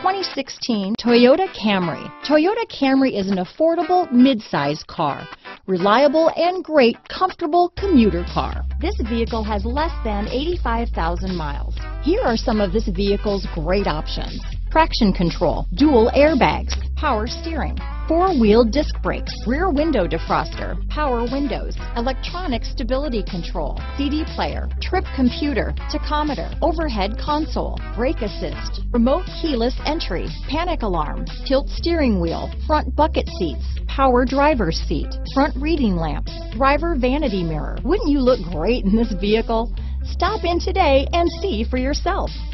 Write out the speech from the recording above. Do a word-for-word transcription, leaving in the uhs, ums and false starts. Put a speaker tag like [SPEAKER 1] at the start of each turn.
[SPEAKER 1] twenty sixteen Toyota Camry. Toyota Camry is an affordable mid-size car. Reliable and great comfortable commuter car. This vehicle has less than eighty-five thousand miles. Here are some of this vehicle's great options. Traction control, dual airbags, power steering, four-wheel disc brakes, rear window defroster, power windows, electronic stability control, C D player, trip computer, tachometer, overhead console, brake assist, remote keyless entry, panic alarm, tilt steering wheel, front bucket seats, power driver's seat, front reading lamps, driver vanity mirror. Wouldn't you look great in this vehicle? Stop in today and see for yourself.